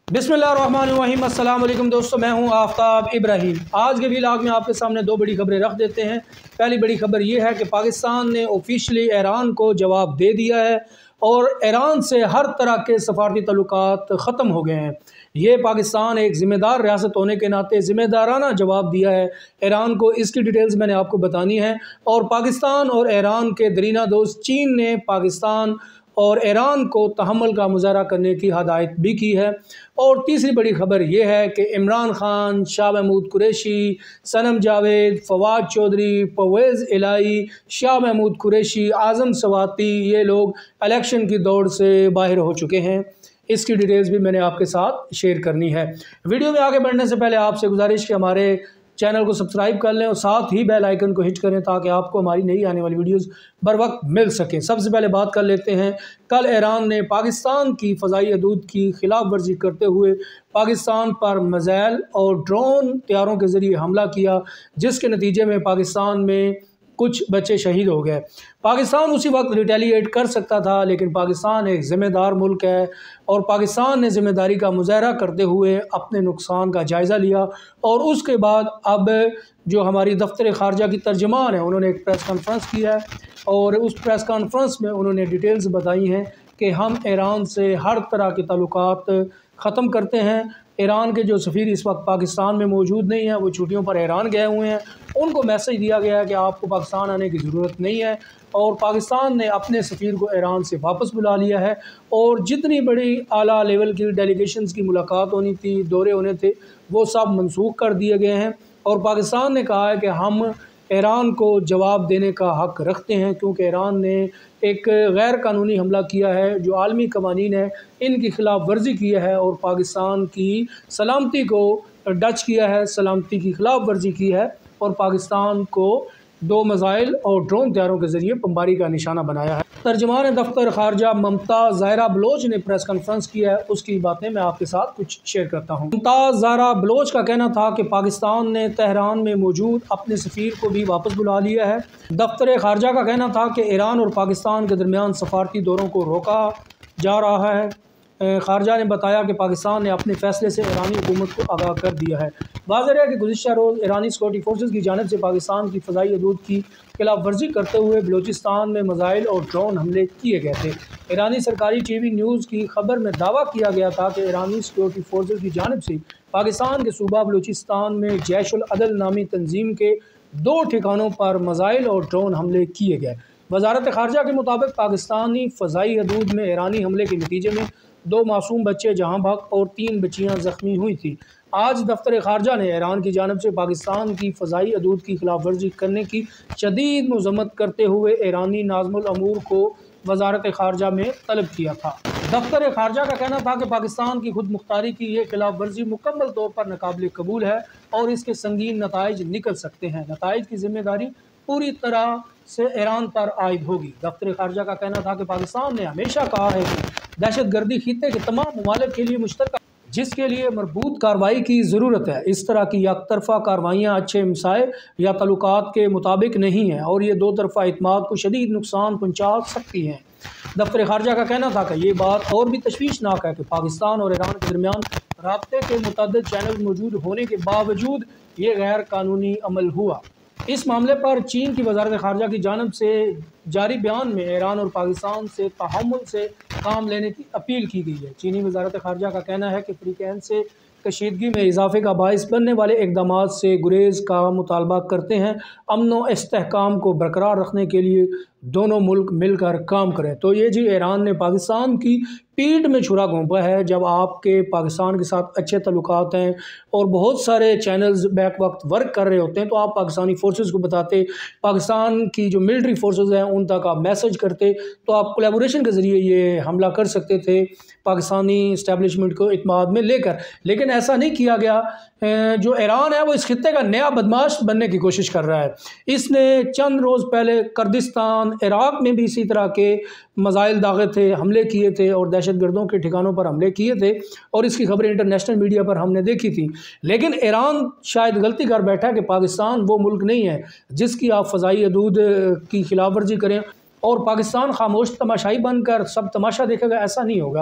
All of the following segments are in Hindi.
बिस्मिल्लाहिर्रहमानिर्रहीम। अस्सलाम वालेकुम दोस्तों, मैं हूं आफ्ताब इब्राहिम। आज के व्लॉग में आपके सामने दो बड़ी खबरें रख देते हैं। पहली बड़ी खबर यह है कि पाकिस्तान ने ऑफिशियली ईरान को जवाब दे दिया है और ईरान से हर तरह के सफारती तल्लुकात ख़त्म हो गए हैं। ये पाकिस्तान एक ज़िम्मेदार रियासत होने के नाते ज़िम्मेदाराना जवाब दिया है ईरान को। इसकी डिटेल्स मैंने आपको बतानी है। और पाकिस्तान और ईरान के दरीना दोस्त चीन ने पाकिस्तान और ईरान को तहम्मुल का मुज़ाहरा करने की हदायत भी की है। और तीसरी बड़ी खबर यह है कि इमरान खान, शाह महमूद कुरैशी, सनम जावेद, फवाद चौधरी, परवेज़ इलाही, शाह महमूद कुरैशी, आज़म सवाती, ये लोग इलेक्शन की दौड़ से बाहर हो चुके हैं। इसकी डिटेल्स भी मैंने आपके साथ शेयर करनी है। वीडियो में आगे बढ़ने से पहले आपसे गुजारिश कि हमारे चैनल को सब्सक्राइब कर लें और साथ ही बेल आइकन को हिट करें ताकि आपको हमारी नई आने वाली वीडियोस बर वक्त मिल सके। सबसे पहले बात कर लेते हैं, कल ईरान ने पाकिस्तान की फ़ज़ाई हदूद की खिलाफ वर्जी करते हुए पाकिस्तान पर मिसाइल और ड्रोन तैयारों के ज़रिए हमला किया, जिसके नतीजे में पाकिस्तान में कुछ बच्चे शहीद हो गए। पाकिस्तान उसी वक्त रिटेलिएट कर सकता था, लेकिन पाकिस्तान एक ज़िम्मेदार मुल्क है और पाकिस्तान ने ज़िम्मेदारी का मुज़ाहरा करते हुए अपने नुकसान का जायज़ा लिया। और उसके बाद अब जो हमारी दफ्तर ख़ारजा की तर्जमान है, उन्होंने एक प्रेस कॉन्फ्रेंस किया है और उस प्रेस कॉन्फ्रेंस में उन्होंने डिटेल्स बताई हैं कि हम ईरान से हर तरह के ताल्लुकात ख़त्म करते हैं। ईरान के जो सफ़ीर इस वक्त पाकिस्तान में मौजूद नहीं है, वो छुट्टियों पर ईरान गए हुए हैं। उनको मैसेज दिया गया है कि आपको पाकिस्तान आने की ज़रूरत नहीं है और पाकिस्तान ने अपने सफ़ीर को ईरान से वापस बुला लिया है। और जितनी बड़ी आला लेवल की डेलीगेशंस की मुलाकात होनी थी, दौरे होने थे, वो सब मनसूख कर दिए गए हैं। और पाकिस्तान ने कहा है कि हम ईरान को जवाब देने का हक़ रखते हैं, क्योंकि ईरान ने एक गैर कानूनी हमला किया है, जो आलमी कवानीन है इनकी खिलाफ वर्जी किया है और पाकिस्तान की सलामती को डच किया है, सलामती की खिलाफ वर्जी की है और पाकिस्तान को दो मिसाइल और ड्रोन तैयारों के ज़रिए बमबारी का निशाना बनाया है। तर्जमान दफ्तर ख़ारजा मुमताज़ ज़ाहिरा बलोच ने प्रेस कॉन्फ्रेंस किया है, उसकी बातें मैं आपके साथ कुछ शेयर करता हूँ। मुमताज़ ज़ाहिरा बलोच का कहना था कि पाकिस्तान ने तेहरान में मौजूद अपने सफ़ीर को भी वापस बुला लिया है। दफ्तर ख़ारजा का कहना था कि ईरान और पाकिस्तान के दरमियान सफारती दौरों को रोका जा रहा है। ख़ारजा ने बताया कि पाकिस्तान ने अपने फ़ैसले से ईरानी हुकूमत को आगाह कर दिया है। वाज़ेह है कि गुज़िश्ता रोज़ ईरानी सिक्योरिटी फोर्सेस की जानिब से पाकिस्तान की फ़ज़ाई हदूद की खिलाफ वर्जी करते हुए बलूचिस्तान में मिसाइल और ड्रोन हमले किए गए थे। ईरानी सरकारी TV न्यूज़ की खबर में दावा किया गया था कि ईरानी सिक्योरिटी फोर्सेस की जानिब से पाकिस्तान के सूबा बलूचिस्तान में जैश-उल अदल नामी तंजीम के 2 ठिकानों पर मिसाइल और ड्रोन हमले किए गए। वज़ारत ख़ारजा के मुताबिक पाकिस्तानी फ़ज़ाई हदूद में ईरानी हमले के नतीजे में 2 मासूम बच्चे जहां बहक और 3 बच्चियां ज़ख्मी हुई थी। आज दफ्तर ख़ारजा ने ईरान की जानिब से पाकिस्तान की फ़ज़ाई हदूद की खिलाफ वर्जी करने की शदीद मज़म्मत करते हुए ईरानी नाज़िमुल अमूर को वज़ारत ख़ारजा में तलब किया था। दफ्तर ख़ारजा का कहना था कि पाकिस्तान की खुद मुख्तारी की ये खिलाफ वर्जी मुकम्मल तौर पर नाकाबिल कबूल है और इसके संगीन नताइज निकल सकते हैं। नताइज की जिम्मेदारी पूरी तरह से ईरान पर आयद होगी। दफ्तर ख़ारजा का कहना था कि पाकिस्तान ने हमेशा कहा है कि दहशतगर्दी खित्ते के तमाम ममालिक के लिए मुश्तरका, जिसके लिए मरबूत कार्रवाई की ज़रूरत है। इस तरह की यकतरफ़ा कार्रवाइयाँ अच्छे मसाए या तल्लुकात के मुताबिक नहीं हैं और ये दो तरफ़ा इत्मीनान को शदीद नुकसान पहुँचा सकती हैं। दफ्तर ख़ारजा का कहना था कि ये बात और भी तशवीशनाक है कि पाकिस्तान और ईरान के दरमियान राब्ते के मुतअद्दिद चैनल मौजूद होने के बावजूद ये गैर कानूनी अमल हुआ। इस मामले पर चीन की वज़ारत ख़ारजा की जानिब से जारी बयान में ईरान और पाकिस्तान से तहम्मुल से काम लेने की अपील की गई है। चीनी वज़ारत ख़ारजा का कहना है कि फ़रीक़ैन से कशीदगी में इजाफ़े का बाइस बनने वाले इक़दाम से गुरेज़ का मुतालबा करते हैं। अमन व इस्तेहकाम को बरकरार रखने के लिए दोनों मुल्क मिलकर काम करें। तो ये जी ईरान ने पाकिस्तान की पीठ में छुरा घोंपा है। जब आपके पाकिस्तान के साथ अच्छे तल्लुकात हैं और बहुत सारे चैनल्स बैक वक्त वर्क कर रहे होते हैं, तो आप पाकिस्तानी फ़ोर्सेस को बताते, पाकिस्तान की जो मिलिट्री फोर्सेस हैं उन तक आप मैसेज करते, तो आप कोलैबोरेशन के ज़रिए ये हमला कर सकते थे पाकिस्तानी इस्टेब्लिशमेंट को इत्मीनान में लेकर। लेकिन ऐसा नहीं किया गया। जो ईरान है वो इस खित्ते का नया बदमाश बनने की कोशिश कर रहा है। इसने चंद रोज़ पहले कुर्दिस्तान, इराक़ में भी इसी तरह के मिसाइल दागे थे, हमले किए थे और दहशतगर्दों के ठिकानों पर हमले किए थे और इसकी खबरें इंटरनेशनल मीडिया पर हमने देखी थी। लेकिन ईरान शायद गलती कर बैठा है कि पाकिस्तान वो मुल्क नहीं है जिसकी आप फ़ज़ाई हदूद की खिलाफ वर्जी करें और पाकिस्तान खामोश तमाशाई बनकर सब तमाशा देखेगा, ऐसा नहीं होगा।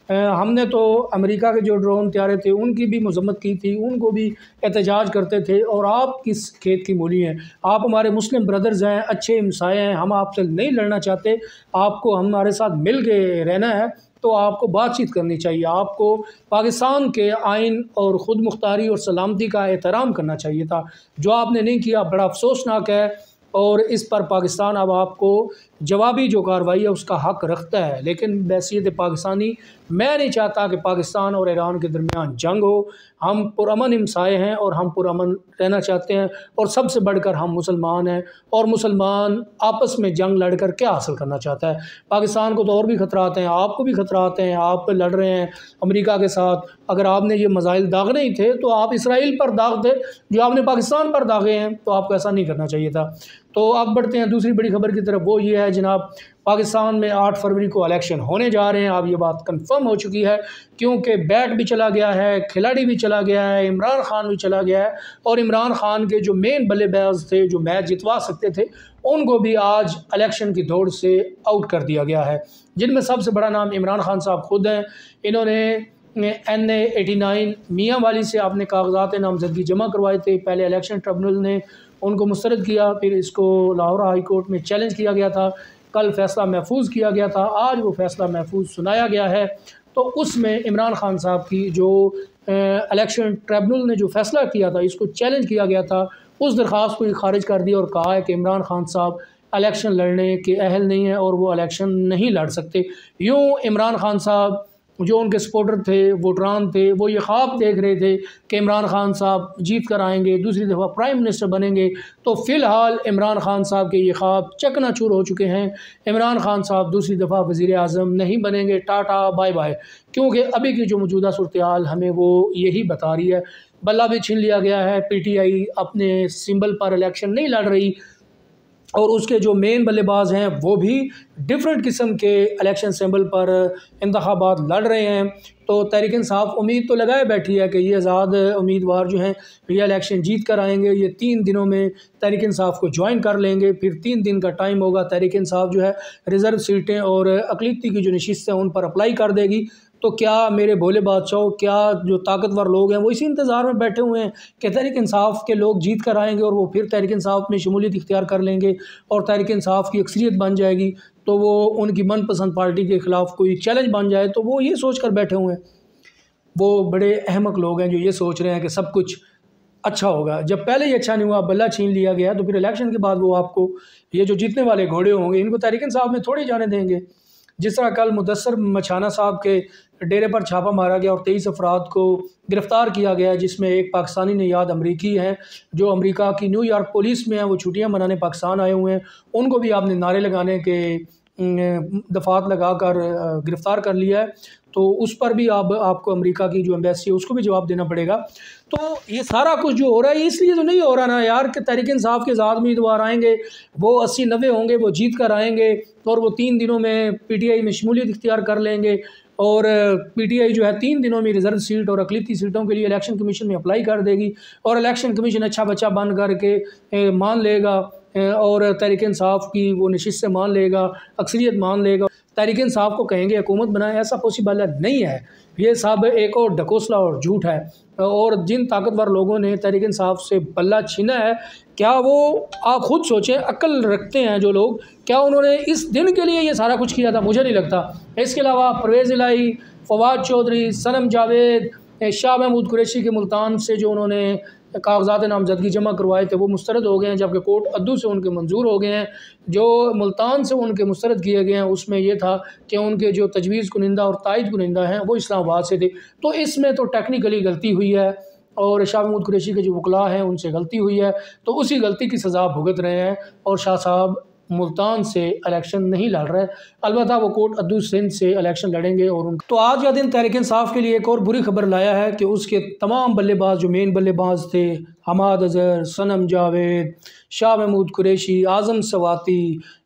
हमने तो अमेरिका के जो ड्रोन त्यारे थे उनकी भी मजम्मत की थी, उनको भी एहतजाज करते थे। और आप किस खेत की मूली हैं? आप हमारे मुस्लिम ब्रदर्स हैं, अच्छे हमसाए हैं, हम आपसे नहीं लड़ना चाहते, आपको हमारे साथ मिल के रहना है, तो आपको बातचीत करनी चाहिए। आपको पाकिस्तान के आइन और ख़ुद मुख्तारी और सलामती का एहतराम करना चाहिए था, जो आपने नहीं किया। बड़ा अफसोसनाक है, और इस पर पाकिस्तान अब आपको जवाबी जो कार्रवाई है उसका हक़ रखता है। लेकिन बैसियत पाकिस्तानी मैं नहीं चाहता कि पाकिस्तान और ईरान के दरमियान जंग हो। हम पुरअमन हमसाए हैं और हम पुरअमन रहना चाहते हैं, और सबसे बढ़कर हम मुसलमान हैं, और मुसलमान आपस में जंग लड़कर क्या हासिल करना चाहता है? पाकिस्तान को तो और भी ख़तरात हैं, आपको भी ख़तरात हैं, आप लड़ रहे हैं अमेरिका के साथ। अगर आपने ये मज़ाइल दागने ही थे तो आप इसराइल पर दाग दे, जो आपने पाकिस्तान पर दागे हैं, तो आपको ऐसा नहीं करना चाहिए था। तो अब बढ़ते हैं दूसरी बड़ी खबर की तरफ। वो ये है जनाब, पाकिस्तान में 8 फरवरी को इलेक्शन होने जा रहे हैं। अब ये बात कंफर्म हो चुकी है, क्योंकि बैट भी चला गया है, खिलाड़ी भी चला गया है, इमरान खान भी चला गया है, और इमरान खान के जो मेन बल्लेबाज थे जो मैच जितवा सकते थे, उनको भी आज इलेक्शन की दौड़ से आउट कर दिया गया है। जिनमें सबसे बड़ा नाम इमरान खान साहब खुद हैं। इन्होंने NA-89 मियाँ वाली से आपने कागजात नामजदगी जमा करवाए थे। पहले इलेक्शन ट्रिब्यूनल ने उनको मुस्तरद किया, फिर इसको लाहौर हाई कोर्ट में चैलेंज किया गया था। कल फ़ैसला महफूज किया गया था, आज वो फ़ैसला महफूज सुनाया गया है। तो उसमें इमरान खान साहब की जो इलेक्शन ट्रिब्यूनल ने जो फ़ैसला किया था, इसको चैलेंज किया गया था, उस दरख्वास्त को खारिज कर दिया और कहा है कि इमरान खान साहब इलेक्शन लड़ने के अहल नहीं हैं और वो इलेक्शन नहीं लड़ सकते। यूँ इमरान खान साहब, जो उनके सपोर्टर थे, वोटरान थे, वो ये ख्वाब देख रहे थे कि इमरान खान साहब जीत कर आएंगे, दूसरी दफ़ा प्राइम मिनिस्टर बनेंगे। तो फ़िलहाल इमरान खान साहब के ये ख्वाब चकनाचूर हो चुके हैं। इमरान खान साहब दूसरी दफ़ा वज़ीर आज़म नहीं बनेंगे, टाटा बाय बाय। क्योंकि अभी की जो मौजूदा सूरत हाल हमें वो यही बता रही है। बल्ला भी छीन लिया गया है, PTI अपने सिंबल पर इलेक्शन नहीं लड़ रही, और उसके जो मेन बल्लेबाज हैं वो भी डिफरेंट किस्म के इलेक्शन सिंबल पर इंतखाबात लड़ रहे हैं। तो तहरीक इंसाफ उम्मीद तो लगाए बैठी है कि ये आज़ाद उम्मीदवार जो हैं ये इलेक्शन जीत कर आएंगे। ये 3 दिनों में तहरीक इंसाफ को ज्वाइन कर लेंगे, फिर 3 दिन का टाइम होगा। तहरीक इंसाफ जो है रिज़र्व सीटें और अक़लियती की जो नशिस्तें हैं उन पर अप्लाई कर देगी। तो क्या मेरे भोले बादशाह, क्या जो ताकतवर लोग हैं वो इसी इंतज़ार में बैठे हुए हैं कि तहरीक इंसाफ के लोग जीत कर आएंगे और वो फिर तहरीक इंसाफ में शमूलियत इख्तियार कर लेंगे और तहरीक इंसाफ की अक्सरियत बन जाएगी, तो वो उनकी मनपसंद पार्टी के ख़िलाफ़ कोई चैलेंज बन जाए। तो वो ये सोच कर बैठे हुए हैं। वो बड़े अहमक लोग हैं जो ये सोच रहे हैं कि सब कुछ अच्छा होगा। जब पहले ही अच्छा नहीं हुआ, बल्ला छीन लिया गया, तो फिर इलेक्शन के बाद वो आपको ये जो जीतने वाले घोड़े होंगे इनको तहरीक इंसाफ में थोड़ी जाने देंगे। जिस तरह कल मुदस्सर मछाना साहब के डेरे पर छापा मारा गया और 23 अफराद को गिरफ़्तार किया गया, जिसमें एक पाकिस्तानी नियाद अमरीकी हैं जो अमेरिका की न्यूयॉर्क पुलिस में हैं, वो छुट्टियां मनाने पाकिस्तान आए हुए हैं। उनको भी आपने नारे लगाने के दफ़ात लगा कर गिरफ़्तार कर लिया है। तो उस पर भी आपको अमेरिका की जो एम्बेसी है उसको भी जवाब देना पड़ेगा। तो ये सारा कुछ जो हो रहा है इसलिए तो नहीं हो रहा ना यार कि तहरीक इंसाफ के आज़ाद उम्मीदवार आएंगे, वो 80-90 होंगे, वो जीत कर आएंगे और वो 3 दिनों में PTI में शमूलियत इख्तियार कर लेंगे। और PTI जो है 3 दिनों में रिज़र्व सीट और अक़लियती सीटों के लिए इलेक्शन कमीशन में अप्लाई कर देगी, और इलेक्शन कमीशन अच्छा बच्चा बन करके मान लेगा और तहरीक इंसाफ की वो नशिस्त से मान लेगा, अक्सरियत मान लेगा, तहरीक इंसाफ को कहेंगे हुकूमत बनाए। ऐसा पॉसिबल नहीं है। ये सब एक और ढकोसला और झूठ है। और जिन ताकतवर लोगों ने तहरीक इंसाफ से बल्ला छीना है, क्या वो आप ख़ुद सोचें, अक्ल रखते हैं जो लोग, क्या उन्होंने इस दिन के लिए ये सारा कुछ किया था? मुझे नहीं लगता। इसके अलावा परवेज़ इलाही, फवाद चौधरी, सनम जावेद, शाह महमूद कुरैशी के मुल्तान से जो उन्होंने कागजात नामजदगी जमा करवाए थे वो मुस्तरद हो गए हैं, जबकि कोर्ट अद्दू से उनके मंजूर हो गए हैं। जो मुल्तान से उनके मुस्तरद किए गए हैं उसमें यह था कि उनके जो तजवीज़ कुनिंदा और तायद कुनिंदा हैं वो इस्लामाबाद से थे। तो इसमें तो टेक्निकली गलती हुई है और शाह महमूद कुरैशी के जो वकला हैं उनसे गलती हुई है, तो उसी गलती की सज़ा भुगत रहे हैं। और शाह साहब मुल्तान से इलेक्शन नहीं लड़ रहे, अलबत्ता वो कोट अद्दू सिंध से इलेक्शन लड़ेंगे। और तो आज का दिन तहरीक इंसाफ के लिए एक और बुरी खबर लाया है कि उसके तमाम बल्लेबाज जो मेन बल्लेबाज थे, हमाद अज़हर, सनम जावेद, शाह महमूद कुरैशी, आज़म सवाती,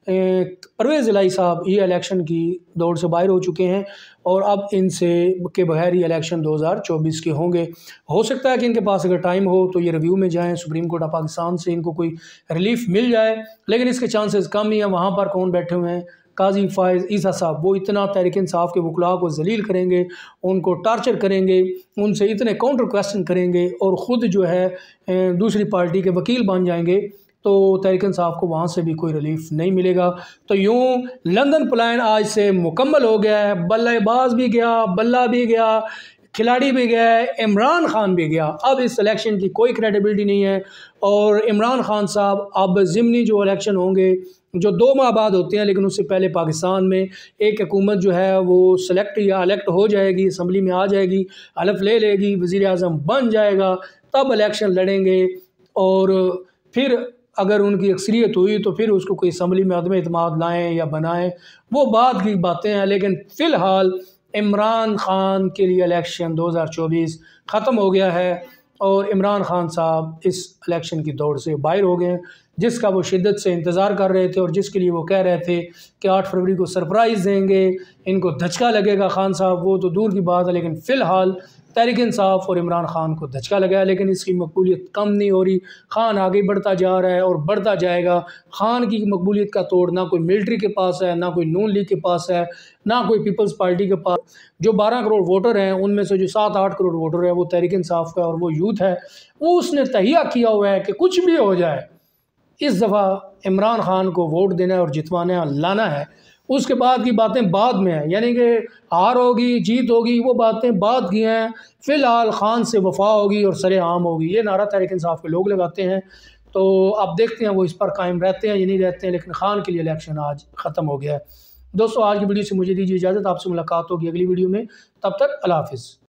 परवेज़ इलाही साहब, ये इलेक्शन की दौड़ से बाहर हो चुके हैं और अब इनसे के बगैर ही इलेक्शन 2024 के होंगे। हो सकता है कि इनके पास अगर टाइम हो तो ये रिव्यू में जाएं, सुप्रीम कोर्ट ऑफ पाकिस्तान से इनको कोई रिलीफ मिल जाए, लेकिन इसके चांसेस कम ही हैं। वहाँ पर कौन बैठे हुए हैं? काजी फ़ाइज़ ईसा साहब, वो इतना तहरीक इंसाफ के वकला को ज़लील करेंगे, उनको टार्चर करेंगे, उनसे इतने काउंटर क्वेश्चन करेंगे और ख़ुद जो है दूसरी पार्टी के वकील बन जाएंगे, तो तहरीक इंसाफ को वहाँ से भी कोई रिलीफ नहीं मिलेगा। तो यूँ लंदन प्लान आज से मुकम्मल हो गया है। बल्लेबाज भी गया, बल्ला भी गया, खिलाड़ी भी गया, इमरान खान भी गया। अब इस इलेक्शन की कोई क्रेडिबिलिटी नहीं है। और इमरान खान साहब अब ज़िमनी जो इलेक्शन होंगे, जो 2 माह बाद होते हैं, लेकिन उससे पहले पाकिस्तान में एक हुकूमत जो है वो सेलेक्ट या इलेक्ट हो जाएगी, असम्बली में आ जाएगी, हलफ ले लेगी, वज़ीर आज़म बन जाएगा, तब इलेक्शन लड़ेंगे। और फिर अगर उनकी अक्सरियत हुई तो फिर उसको कोई असम्बली में अदम एतमाद लाएँ या बनाएँ, वो बाद की बातें हैं। लेकिन फ़िलहाल इमरान खान के लिए इलेक्शन 2024 ख़त्म हो गया है और इमरान खान साहब इस इलेक्शन की दौड़ से बाहर हो गए हैं, जिसका वो शिद्दत से इंतज़ार कर रहे थे और जिसके लिए वो कह रहे थे कि 8 फरवरी को सरप्राइज़ देंगे, इनको धचका लगेगा खान साहब, वो तो दूर की बात है। लेकिन फ़िलहाल तहरीक इंसाफ और इमरान खान को धचका लगा है, लेकिन इसकी मकबूलियत कम नहीं हो रही। खान आगे बढ़ता जा रहा है और बढ़ता जाएगा। खान की मकबूलियत का तोड़ ना कोई मिलिट्री के पास है, ना कोई नून लीग के पास है, ना कोई पीपल्स पार्टी के पास। जो 12 करोड़ वोटर हैं, उनमें से जो 7-8 करोड़ वोटर है वो तहरीक इंसाफ का और वो यूथ है, वो उसने तहिया किया हुआ है कि कुछ भी हो जाए, इस दफ़ा इमरान खान को वोट देना है और जितवाना है, लाना है। उसके बाद की बातें बाद में हैं, यानी कि हार होगी, जीत होगी, वो बातें बाद की हैं। फ़िलहाल खान से वफ़ा होगी और सरेआम होगी, ये नारा तहरीक इंसाफ के लोग लगाते हैं। तो अब देखते हैं वो इस पर कायम रहते हैं या नहीं रहते हैं। लेकिन खान के लिए इलेक्शन आज ख़त्म हो गया है। दोस्तों, आज की वीडियो से मुझे दीजिए इजाज़त। आपसे मुलाकात होगी अगली वीडियो में। तब तक अल्लाह हाफ़िज़।